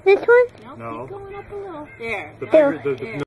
This one? No. Keep going up a little. There. The